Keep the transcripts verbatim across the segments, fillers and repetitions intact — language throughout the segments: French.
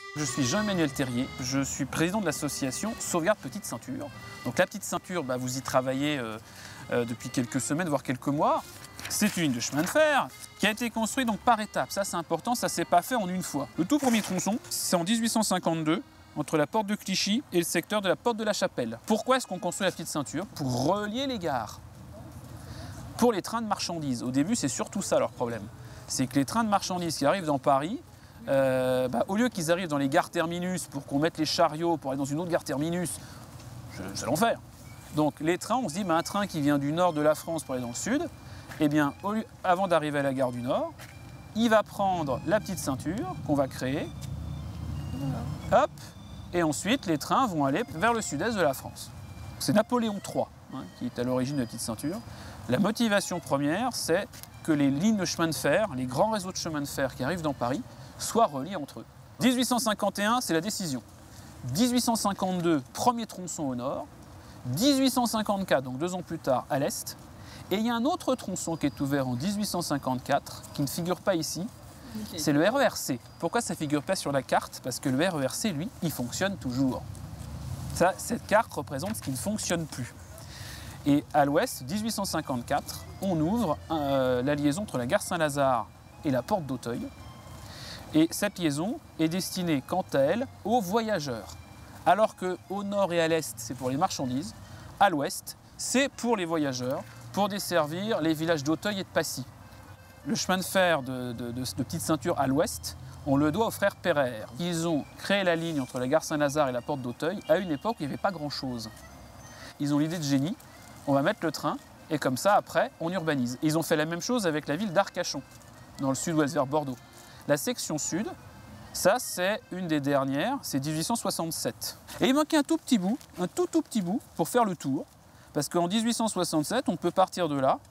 Je suis Jean-Emmanuel Terrier, je suis président de l'association Sauvegarde Petite Ceinture. Donc la Petite Ceinture, bah, vous y travaillez euh, euh, depuis quelques semaines, voire quelques mois. C'est une ligne de chemin de fer qui a été construite donc, par étapes. Ça c'est important, ça ne s'est pas fait en une fois. Le tout premier tronçon, c'est en mille huit cent cinquante-deux, entre la porte de Clichy et le secteur de la porte de la Chapelle. Pourquoi est-ce qu'on construit la Petite Ceinture? Pour relier les gares. Pour les trains de marchandises. Au début, c'est surtout ça leur problème. C'est que les trains de marchandises qui arrivent dans Paris, Euh, bah, au lieu qu'ils arrivent dans les gares terminus pour qu'on mette les chariots pour aller dans une autre gare terminus, c'est l'enfer. Donc les trains, on se dit, bah, un train qui vient du nord de la France pour aller dans le sud, eh bien, au lieu, avant d'arriver à la gare du Nord, il va prendre la petite ceinture qu'on va créer, hop, et ensuite les trains vont aller vers le sud-est de la France. C'est Napoléon trois hein, qui est à l'origine de la petite ceinture. La motivation première, c'est que les lignes de chemin de fer, les grands réseaux de chemin de fer qui arrivent dans Paris, soient reliés entre eux. mille huit cent cinquante et un, c'est la décision. mille huit cent cinquante-deux, premier tronçon au nord. mille huit cent cinquante-quatre, donc deux ans plus tard, à l'est. Et il y a un autre tronçon qui est ouvert en mille huit cent cinquante-quatre, qui ne figure pas ici. Okay. C'est le R E R C. Pourquoi ça ne figure pas sur la carte? Parce que le R E R C, lui, il fonctionne toujours. Ça, cette carte représente ce qui ne fonctionne plus. Et à l'ouest, mille huit cent cinquante-quatre, on ouvre euh, la liaison entre la gare Saint-Lazare et la porte d'Auteuil. Et cette liaison est destinée, quant à elle, aux voyageurs. Alors qu'au nord et à l'est, c'est pour les marchandises, à l'ouest, c'est pour les voyageurs, pour desservir les villages d'Auteuil et de Passy. Le chemin de fer de, de, de, de Petite Ceinture à l'ouest, on le doit aux frères Pereire. Ils ont créé la ligne entre la gare Saint-Lazare et la porte d'Auteuil à une époque où il n'y avait pas grand-chose. Ils ont l'idée de génie, on va mettre le train, et comme ça, après, on urbanise. Ils ont fait la même chose avec la ville d'Arcachon, dans le sud-ouest vers Bordeaux. La section sud, ça c'est une des dernières, c'est mille huit cent soixante-sept. Et il manquait un tout petit bout, un tout tout petit bout pour faire le tour. Parce qu'en mille huit cent soixante-sept, on peut partir de là,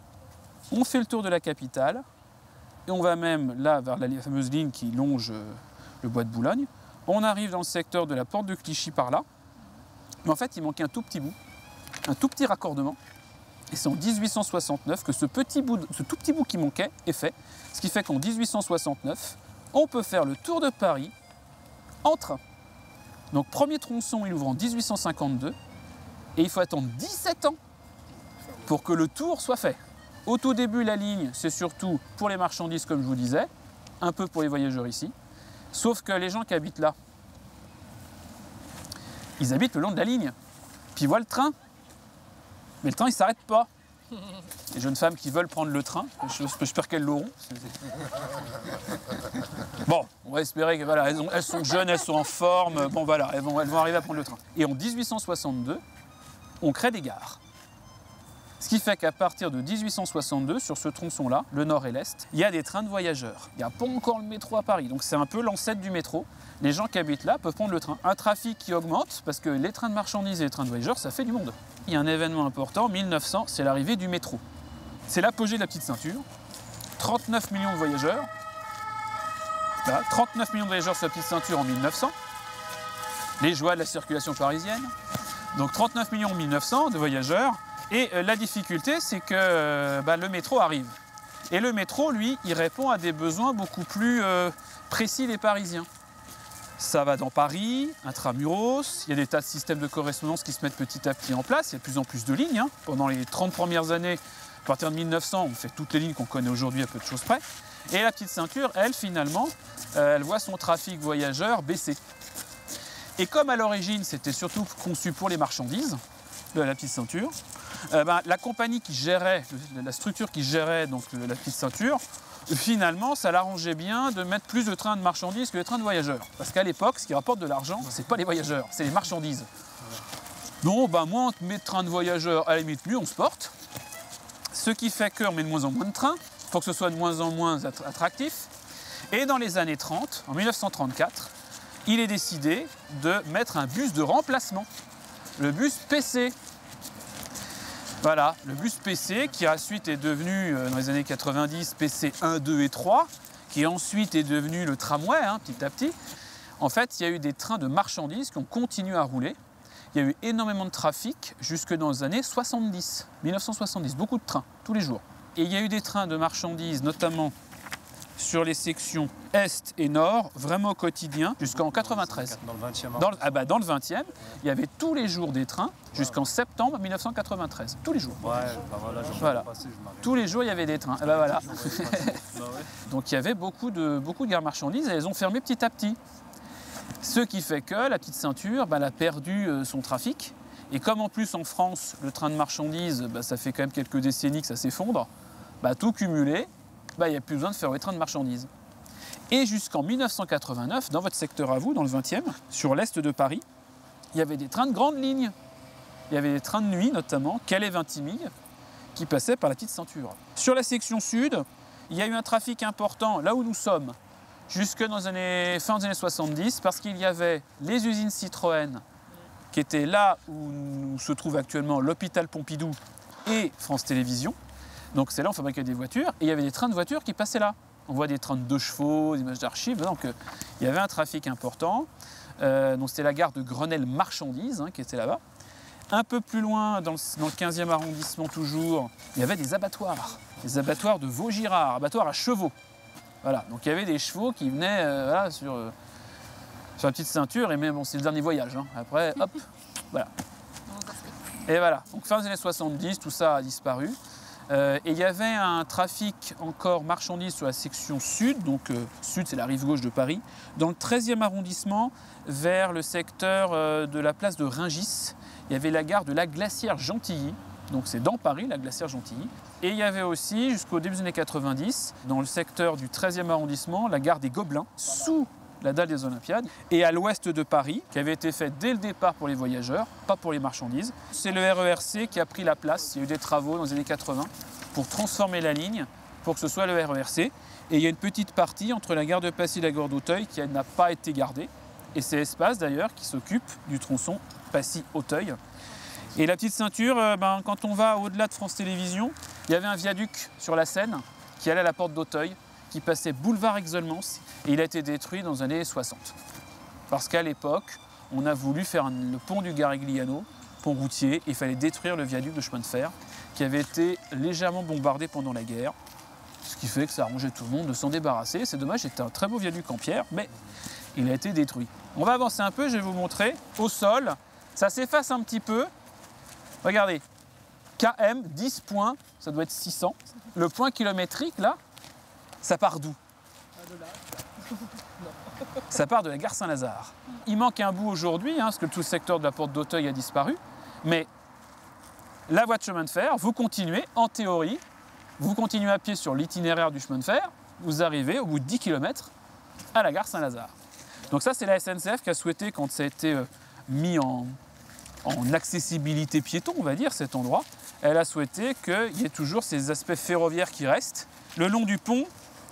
on fait le tour de la capitale, et on va même là vers la fameuse ligne qui longe le bois de Boulogne. On arrive dans le secteur de la porte de Clichy par là. Mais en fait, il manquait un tout petit bout, un tout petit raccordement. Et c'est en mille huit cent soixante-neuf que ce, petit bout, ce tout petit bout qui manquait est fait. Ce qui fait qu'en mille huit cent soixante-neuf, on peut faire le tour de Paris en train. Donc premier tronçon, il ouvre en mille huit cent cinquante-deux. Et il faut attendre dix-sept ans pour que le tour soit fait. Au tout début, la ligne, c'est surtout pour les marchandises, comme je vous disais, un peu pour les voyageurs ici. Sauf que les gens qui habitent là, ils habitent le long de la ligne. Puis ils voient le train. Mais le train, il ne s'arrête pas. Les jeunes femmes qui veulent prendre le train, j'espère qu'elles l'auront. Bon, on va espérer que voilà, elles, ont, elles sont jeunes, elles sont en forme. Bon voilà, elles vont, elles vont arriver à prendre le train. Et en mille huit cent soixante-deux, on crée des gares. Ce qui fait qu'à partir de mille huit cent soixante-deux, sur ce tronçon-là, le nord et l'est, il y a des trains de voyageurs. Il n'y a pas encore le métro à Paris, donc c'est un peu l'ancêtre du métro. Les gens qui habitent là peuvent prendre le train. Un trafic qui augmente, parce que les trains de marchandises et les trains de voyageurs, ça fait du monde. Il y a un événement important, mille neuf cents, c'est l'arrivée du métro. C'est l'apogée de la Petite Ceinture. trente-neuf millions de voyageurs. Voilà, trente-neuf millions de voyageurs sur la Petite Ceinture en mille neuf cents. Les joies de la circulation parisienne. Donc trente-neuf millions en mille neuf cents de voyageurs. Et euh, la difficulté, c'est que euh, bah, le métro arrive. Et le métro, lui, il répond à des besoins beaucoup plus euh, précis des Parisiens. Ça va dans Paris, intramuros, il y a des tas de systèmes de correspondance qui se mettent petit à petit en place, il y a de plus en plus de lignes. Hein. Pendant les trente premières années, à partir de mille neuf cents, on fait toutes les lignes qu'on connaît aujourd'hui à peu de choses près. Et la Petite Ceinture, elle, finalement, euh, elle voit son trafic voyageur baisser. Et comme à l'origine, c'était surtout conçu pour les marchandises, de la Petite Ceinture, euh, ben, la compagnie qui gérait, la structure qui gérait donc, la Petite Ceinture, finalement, ça l'arrangeait bien de mettre plus de trains de marchandises que les trains de voyageurs. Parce qu'à l'époque, ce qui rapporte de l'argent, c'est pas les voyageurs, c'est les marchandises. Donc, ben, moins on met de trains de voyageurs, à la limite, mieux on se porte. Ce qui fait qu'on met de moins en moins de trains, pour que ce soit de moins en moins attractif. Et dans les années trente, en mille neuf cent trente-quatre, il est décidé de mettre un bus de remplacement. Le bus P C. Voilà, le bus P C qui ensuite est devenu, dans les années quatre-vingt-dix, P C un, deux et trois, qui ensuite est devenu le tramway, hein, petit à petit. En fait, il y a eu des trains de marchandises qui ont continué à rouler. Il y a eu énormément de trafic jusque dans les années soixante-dix, mille neuf cent soixante-dix, beaucoup de trains, tous les jours. Et il y a eu des trains de marchandises, notamment sur les sections Est et Nord, vraiment au quotidien, jusqu'en quatre-vingt-treize. Dans le vingtième Dans le, ah bah dans le vingtième, il y avait tous les jours des trains jusqu'en septembre mille neuf cent quatre-vingt-treize. Tous les jours. Ouais, bah voilà, j'en Voilà. passé, je m'arrête. Tous les jours, il y avait des trains. Ah bah voilà. Bah ouais. Donc il y avait beaucoup de, beaucoup de gares marchandises et elles ont fermé petit à petit. Ce qui fait que la petite ceinture, bah, elle a perdu euh, son trafic. Et comme en plus en France, le train de marchandises, bah, ça fait quand même quelques décennies que ça s'effondre, bah, tout cumulé, bah, il n'y a plus besoin de faire les trains de marchandises. Et jusqu'en mille neuf cent quatre-vingt-neuf, dans votre secteur à vous, dans le vingtième, sur l'est de Paris, il y avait des trains de grande ligne. Il y avait des trains de nuit notamment, Calais-Vintimille, qui passaient par la petite ceinture. Sur la section sud, il y a eu un trafic important là où nous sommes, jusque dans les années, fin des années soixante-dix, parce qu'il y avait les usines Citroën, qui étaient là où se trouve actuellement l'hôpital Pompidou et France Télévisions. Donc c'est là où on fabriquait des voitures, et il y avait des trains de voitures qui passaient là. On voit des trains de deux chevaux, des images d'archives, donc euh, il y avait un trafic important. Euh, donc c'était la gare de Grenelle Marchandises hein, qui était là-bas. Un peu plus loin, dans le, dans le quinzième arrondissement toujours, il y avait des abattoirs, des abattoirs de Vaugirard, abattoirs à chevaux. Voilà, donc il y avait des chevaux qui venaient euh, voilà, sur, euh, sur la petite ceinture, et même bon, c'est le dernier voyage. Hein. Après, hop, voilà. Et voilà, donc fin des années soixante-dix, tout ça a disparu. Euh, et il y avait un trafic encore marchandises sur la section sud, donc euh, sud c'est la rive gauche de Paris, dans le treizième arrondissement, vers le secteur euh, de la place de Rungis, il y avait la gare de la Glacière Gentilly, donc c'est dans Paris, la Glacière Gentilly. Et il y avait aussi, jusqu'au début des années quatre-vingt-dix, dans le secteur du treizième arrondissement, la gare des Gobelins, sous la dalle des Olympiades, et à l'ouest de Paris, qui avait été faite dès le départ pour les voyageurs, pas pour les marchandises. C'est le R E R C qui a pris la place. Il y a eu des travaux dans les années quatre-vingt pour transformer la ligne, pour que ce soit le R E R C. Et il y a une petite partie entre la gare de Passy et la gare d'Auteuil qui n'a pas été gardée. Et c'est Espace d'ailleurs qui s'occupe du tronçon Passy-Auteuil. Et la petite ceinture, euh, ben, quand on va au-delà de France Télévisions, il y avait un viaduc sur la Seine qui allait à la porte d'Auteuil, qui passait boulevard Exolmans, et il a été détruit dans les années soixante. Parce qu'à l'époque, on a voulu faire un, le pont du Garigliano, pont routier, et il fallait détruire le viaduc de chemin de fer, qui avait été légèrement bombardé pendant la guerre, ce qui fait que ça arrangeait tout le monde de s'en débarrasser. C'est dommage, c'était un très beau viaduc en pierre, mais il a été détruit. On va avancer un peu, je vais vous montrer. Au sol, ça s'efface un petit peu. Regardez, K M, dix points, ça doit être six cents. Le point kilométrique, là, ça part d'où? Ça part de la gare Saint-Lazare. Il manque un bout aujourd'hui, hein, parce que tout le secteur de la porte d'Auteuil a disparu. Mais la voie de chemin de fer, vous continuez, en théorie, vous continuez à pied sur l'itinéraire du chemin de fer, vous arrivez au bout de dix kilomètres à la gare Saint-Lazare. Donc ça, c'est la S N C F qui a souhaité, quand ça a été euh, mis en, en accessibilité piéton, on va dire, cet endroit, elle a souhaité qu'il y ait toujours ces aspects ferroviaires qui restent. Le long du pont,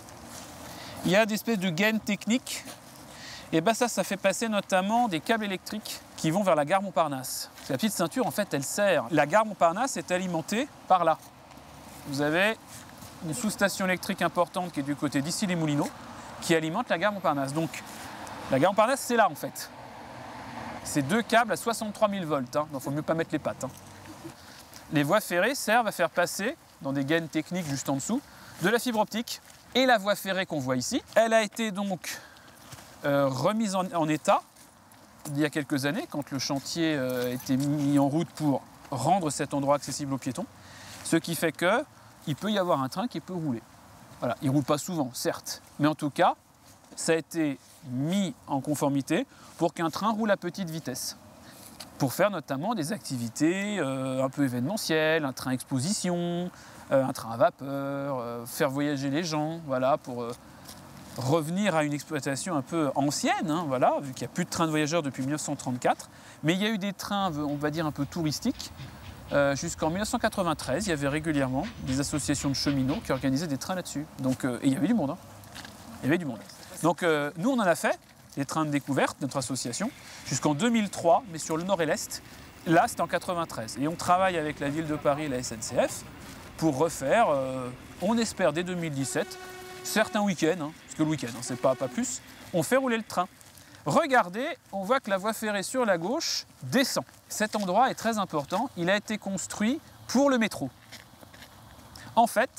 il y a des espèces de gaines techniques. Et ben ça, ça fait passer notamment des câbles électriques qui vont vers la gare Montparnasse. La petite ceinture, en fait, elle sert. La gare Montparnasse est alimentée par là. Vous avez une sous-station électrique importante qui est du côté d'Issy-les-Moulineaux, qui alimente la gare Montparnasse. Donc, la gare Montparnasse, c'est là, en fait. C'est deux câbles à soixante-trois mille volts. Hein. Donc, il ne faut mieux pas mettre les pattes. Hein. Les voies ferrées servent à faire passer, dans des gaines techniques juste en dessous, de la fibre optique. Et la voie ferrée qu'on voit ici, elle a été donc euh, remise en, en état il y a quelques années, quand le chantier euh, a été mis en route pour rendre cet endroit accessible aux piétons. Ce qui fait qu'il peut y avoir un train qui peut rouler. Voilà, il ne roule pas souvent, certes, mais en tout cas, ça a été mis en conformité pour qu'un train roule à petite vitesse. Pour faire notamment des activités euh, un peu événementielles, un train exposition, euh, un train à vapeur, euh, faire voyager les gens, voilà, pour euh, revenir à une exploitation un peu ancienne, hein, voilà, vu qu'il n'y a plus de trains de voyageurs depuis mille neuf cent trente-quatre. Mais il y a eu des trains, on va dire, un peu touristiques. Euh, jusqu'en mille neuf cent quatre-vingt-treize, il y avait régulièrement des associations de cheminots qui organisaient des trains là-dessus. Donc, euh, et il y avait du monde. Hein. Il y avait du monde. Donc euh, nous, on en a fait, des trains de découverte, notre association, jusqu'en deux mille trois, mais sur le nord et l'est. Là, c'était en quatre-vingt-treize. Et on travaille avec la ville de Paris et la S N C F pour refaire, euh, on espère dès deux mille dix-sept, certains week-ends, hein, parce que le week-end, hein, c'est pas, pas plus, on fait rouler le train. Regardez, on voit que la voie ferrée sur la gauche descend. Cet endroit est très important, il a été construit pour le métro. En fait,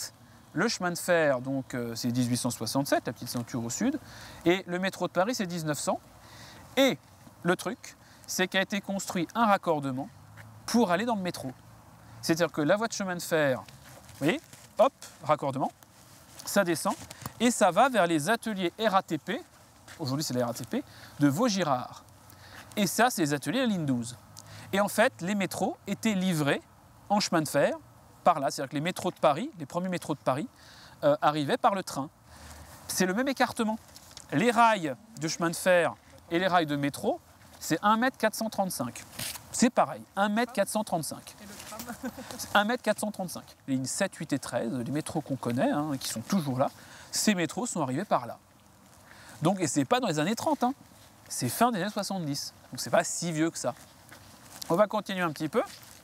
Le chemin de fer, donc euh, c'est mille huit cent soixante-sept, la petite ceinture au sud, et le métro de Paris, c'est mille neuf cents. Et le truc, c'est qu'a été construit un raccordement pour aller dans le métro. C'est-à-dire que la voie de chemin de fer, vous voyez, hop, raccordement, ça descend, et ça va vers les ateliers R A T P, aujourd'hui c'est la R A T P, de Vaugirard. Et ça, c'est les ateliers à la ligne douze. Et en fait, les métros étaient livrés en chemin de fer, par là, c'est-à-dire que les métros de Paris, les premiers métros de Paris, euh, arrivaient par le train. C'est le même écartement. Les rails de chemin de fer et les rails de métro, c'est un mètre quatre cent trente-cinq. C'est pareil, un mètre quatre cent trente-cinq. Et le tram un mètre quatre cent trente-cinq. Les lignes sept, huit et treize, les métros qu'on connaît, hein, qui sont toujours là, ces métros sont arrivés par là. Donc, et c'est pas dans les années trente, hein, c'est fin des années soixante-dix. Donc c'est pas si vieux que ça. On va continuer un petit peu.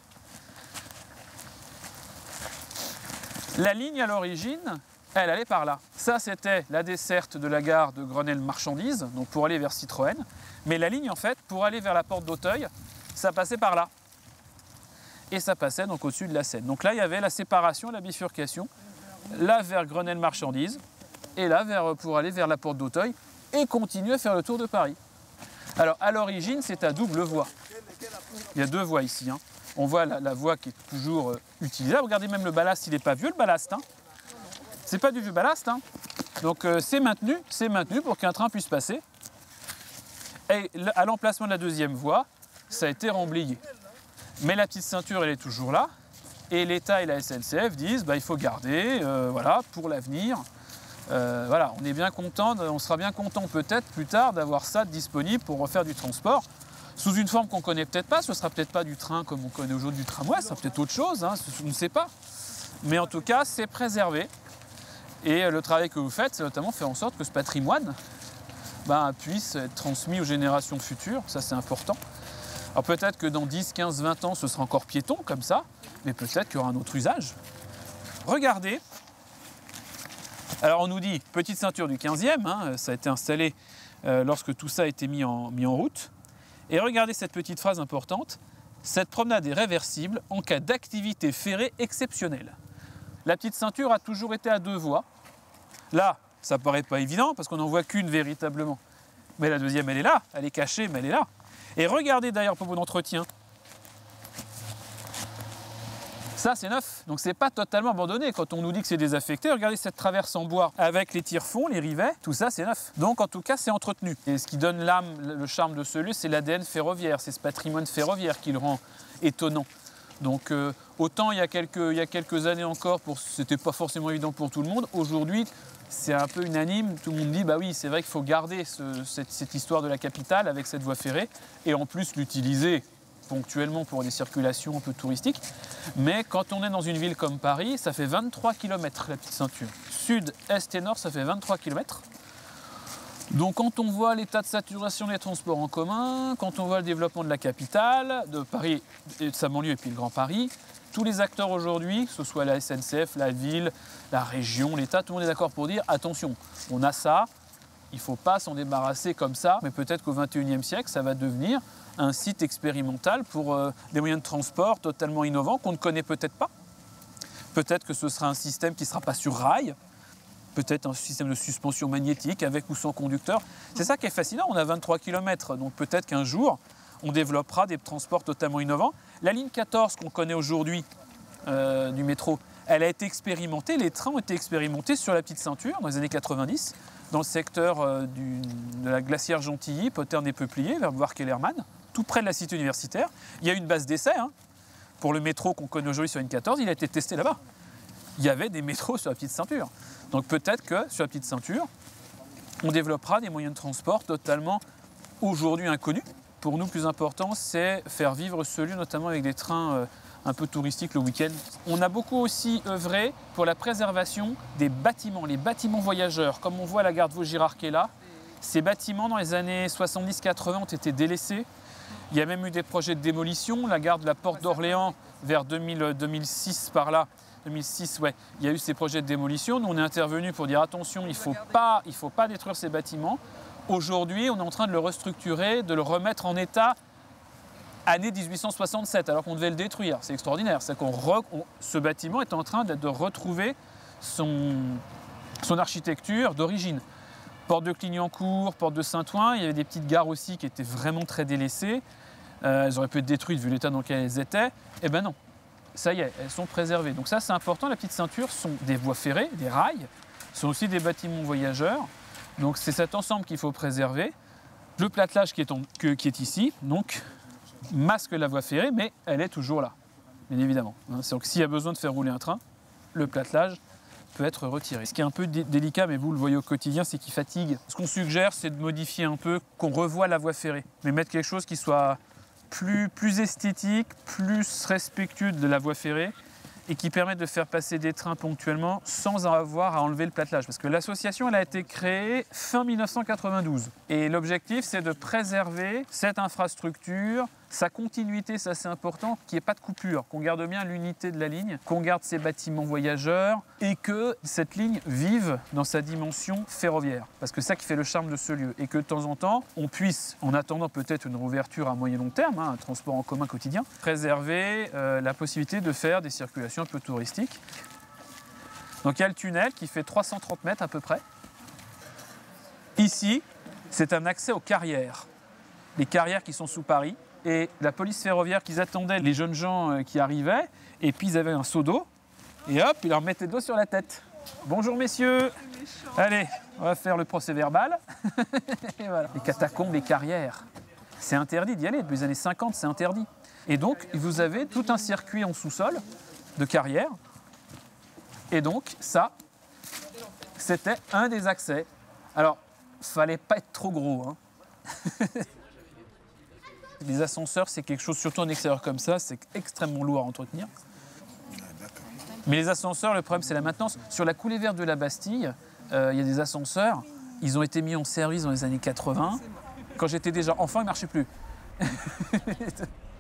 La ligne à l'origine, elle allait par là. Ça, c'était la desserte de la gare de Grenelle-Marchandises, donc pour aller vers Citroën. Mais la ligne, en fait, pour aller vers la porte d'Auteuil, ça passait par là. Et ça passait donc au-dessus de la Seine. Donc là, il y avait la séparation, la bifurcation. Là, vers Grenelle-Marchandises, et là, vers, pour aller vers la porte d'Auteuil, et continuer à faire le tour de Paris. Alors, à l'origine, c'est à double voie. Il y a deux voies ici, hein. On voit la, la voie qui est toujours euh, utilisable. Regardez, même le ballast, il n'est pas vieux, le ballast. Hein. C'est pas du vieux ballast. Hein. Donc euh, c'est maintenu, c'est maintenu pour qu'un train puisse passer. Et à l'emplacement de la deuxième voie, ça a été remblayé. Mais la petite ceinture, elle est toujours là. Et l'État et la S N C F disent, bah, il faut garder, euh, voilà, pour l'avenir. Euh, voilà, on est bien content, on sera bien content peut-être plus tard d'avoir ça disponible pour refaire du transport. Sous une forme qu'on ne connaît peut-être pas, ce ne sera peut-être pas du train comme on connaît aujourd'hui du tramway, ce sera peut-être autre chose, hein, on ne sait pas. Mais en tout cas, c'est préservé. Et le travail que vous faites, c'est notamment faire en sorte que ce patrimoine ben, puisse être transmis aux générations futures, ça c'est important. Alors peut-être que dans dix, quinze, vingt ans, ce sera encore piéton comme ça, mais peut-être qu'il y aura un autre usage. Regardez. Alors on nous dit, petite ceinture du quinzième, hein, ça a été installé euh, lorsque tout ça a été mis en, mis en route. Et regardez cette petite phrase importante, cette promenade est réversible en cas d'activité ferrée exceptionnelle. La petite ceinture a toujours été à deux voies. Là, ça paraît pas évident parce qu'on n'en voit qu'une véritablement. Mais la deuxième, elle est là, elle est cachée, mais elle est là. Et regardez d'ailleurs pour votre entretien. Ça, c'est neuf, donc c'est pas totalement abandonné. Quand on nous dit que c'est désaffecté, regardez cette traverse en bois avec les tire-fonds, les rivets, tout ça, c'est neuf. Donc, en tout cas, c'est entretenu. Et ce qui donne l'âme, le charme de ce lieu, c'est l'A D N ferroviaire, c'est ce patrimoine ferroviaire qui le rend étonnant. Donc, euh, autant il y, a quelques, il y a quelques années encore, c'était pas forcément évident pour tout le monde. Aujourd'hui, c'est un peu unanime. Tout le monde dit, bah oui, c'est vrai qu'il faut garder ce, cette, cette histoire de la capitale avec cette voie ferrée et en plus l'utiliser ponctuellement pour des circulations un peu touristiques. Mais quand on est dans une ville comme Paris, ça fait vingt-trois kilomètres la petite ceinture. Sud, est et nord, ça fait vingt-trois kilomètres. Donc quand on voit l'état de saturation des transports en commun, quand on voit le développement de la capitale, de Paris, et de sa banlieue et puis le Grand Paris, tous les acteurs aujourd'hui, que ce soit la S N C F, la ville, la région, l'État, tout le monde est d'accord pour dire attention, on a ça, il ne faut pas s'en débarrasser comme ça, mais peut-être qu'au vingt et unième siècle, ça va devenir un site expérimental pour euh, des moyens de transport totalement innovants qu'on ne connaît peut-être pas. Peut-être que ce sera un système qui ne sera pas sur rail, peut-être un système de suspension magnétique avec ou sans conducteur. C'est ça qui est fascinant, on a vingt-trois kilomètres, donc peut-être qu'un jour, on développera des transports totalement innovants. La ligne quatorze qu'on connaît aujourd'hui euh, du métro, elle a été expérimentée, les trains ont été expérimentés sur la petite ceinture dans les années quatre-vingt-dix, dans le secteur euh, du, de la glacière Gentilly, Poterne et Peupliers, vers Bois-Kellerman, tout près de la cité universitaire. Il y a eu une base d'essai hein, pour le métro qu'on connaît aujourd'hui sur la ligne quatorze, il a été testé là-bas. Il y avait des métros sur la petite ceinture. Donc peut-être que sur la petite ceinture, on développera des moyens de transport totalement aujourd'hui inconnus. Pour nous, le plus important, c'est faire vivre ce lieu, notamment avec des trains euh, un peu touristiques le week-end. On a beaucoup aussi œuvré pour la préservation des bâtiments, les bâtiments voyageurs. Comme on voit la gare de Vaugirard qui est là, ces bâtiments dans les années soixante-dix quatre-vingt ont été délaissés. Il y a même eu des projets de démolition. La gare de la Porte d'Orléans, vers deux mille, deux mille six par là, deux mille six, ouais, il y a eu ces projets de démolition. Nous, on est intervenu pour dire attention, il ne faut pas, il faut pas détruire ces bâtiments. Aujourd'hui, on est en train de le restructurer, de le remettre en état année dix-huit cent soixante-sept, alors qu'on devait le détruire. C'est extraordinaire. C'est qu'on re, on, ce bâtiment est en train de, de retrouver son, son architecture d'origine. Porte de Clignancourt, porte de Saint-Ouen, il y avait des petites gares aussi qui étaient vraiment très délaissées. Euh, elles auraient pu être détruites vu l'état dans lequel elles étaient. Eh ben non, ça y est, elles sont préservées. Donc ça c'est important, la petite ceinture sont des voies ferrées, des rails, sont aussi des bâtiments voyageurs. Donc c'est cet ensemble qu'il faut préserver. Le platelage qui est, en, que, qui est ici, donc masque la voie ferrée, mais elle est toujours là, bien évidemment. C'est-à-dire que s'il y a besoin de faire rouler un train, le platelage peut être retiré. Ce qui est un peu dé délicat, mais vous le voyez au quotidien, c'est qu'il fatigue. Ce qu'on suggère, c'est de modifier un peu, qu'on revoie la voie ferrée, mais mettre quelque chose qui soit plus, plus esthétique, plus respectueux de la voie ferrée, et qui permettent de faire passer des trains ponctuellement sans avoir à enlever le platelage. Parce que l'association, elle a été créée fin mille neuf cent quatre-vingt-douze. Et l'objectif, c'est de préserver cette infrastructure, sa continuité, ça c'est important, qu'il n'y ait pas de coupure, qu'on garde bien l'unité de la ligne, qu'on garde ces bâtiments voyageurs et que cette ligne vive dans sa dimension ferroviaire. Parce que c'est ça qui fait le charme de ce lieu. Et que de temps en temps, on puisse, en attendant peut-être une rouverture à moyen long terme, hein, un transport en commun quotidien, préserver euh, la possibilité de faire des circulations un peu touristiques. Donc il y a le tunnel qui fait trois cent trente mètres à peu près. Ici, c'est un accès aux carrières. Les carrières qui sont sous Paris. Et la police ferroviaire, qu'ils attendaient les jeunes gens qui arrivaient, et puis ils avaient un seau d'eau, et hop, ils leur mettaient de l'eau sur la tête. Bonjour messieurs. Allez, on va faire le procès verbal. Et voilà. Les catacombes, les carrières, c'est interdit d'y aller. Depuis les années cinquante, c'est interdit. Et donc, vous avez tout un circuit en sous-sol de carrières. Et donc, ça, c'était un des accès. Alors, fallait pas être trop gros, hein. Les ascenseurs, c'est quelque chose, surtout en extérieur comme ça, c'est extrêmement lourd à entretenir. Mais les ascenseurs, le problème, c'est la maintenance. Sur la coulée verte de la Bastille, euh, il y a des ascenseurs, ils ont été mis en service dans les années quatre-vingts. Quand j'étais déjà enfant, ils ne marchaient plus.